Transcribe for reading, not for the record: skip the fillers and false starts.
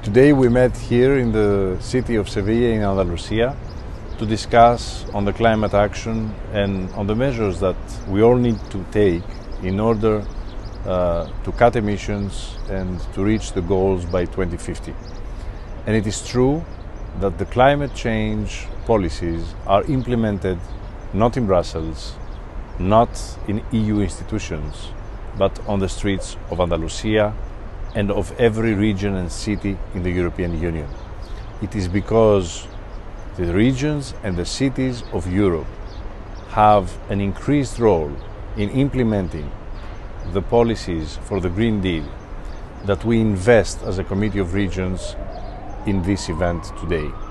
Today we met here in the city of Sevilla in Andalusia to discuss on the climate action and on the measures that we all need to take in order to cut emissions and to reach the goals by 2050. And it is true that the climate change policies are implemented not in Brussels, not in EU institutions, but on the streets of Andalusia and of every region and city in the European Union. It is because the regions and the cities of Europe have an increased role in implementing the policies for the Green Deal that we invest as a Committee of Regions in this event today.